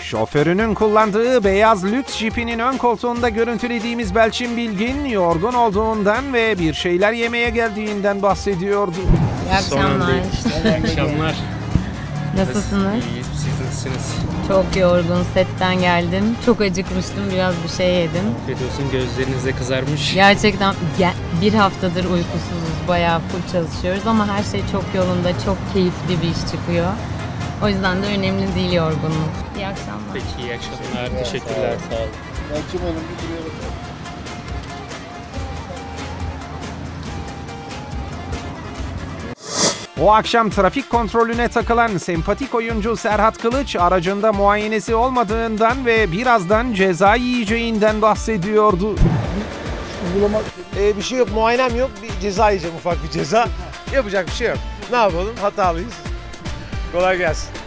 Şoförünün kullandığı beyaz lüks jipinin ön koltuğunda görüntülediğimiz Belçin Bilgin, yorgun olduğundan ve bir şeyler yemeye geldiğinden bahsediyordu. İyi akşamlar. İyi akşamlar. Nasılsınız? İyi, siz nasılsınız? Çok yorgun, setten geldim. Çok acıkmıştım, biraz bir şey yedim. Afiyet olsun, gözleriniz de kızarmış. Gerçekten bir haftadır uykusuzuz, bayağı full çalışıyoruz ama her şey çok yolunda, çok keyifli bir iş çıkıyor. O yüzden de önemli değil yorgunluk. İyi akşamlar. Peki, iyi akşamlar. Teşekkürler, sağ olun. Belçin Hanım bir buraya bakalım. O akşam trafik kontrolüne takılan sempatik oyuncu Serhat Kılıç, aracında muayenesi olmadığından ve birazdan ceza yiyeceğinden bahsediyordu. Bir şey yok, muayenem yok. Bir ceza yiyeceğim, ufak bir ceza. Yapacak bir şey yok. Ne yapalım? Hatalıyız. Kolay gelsin.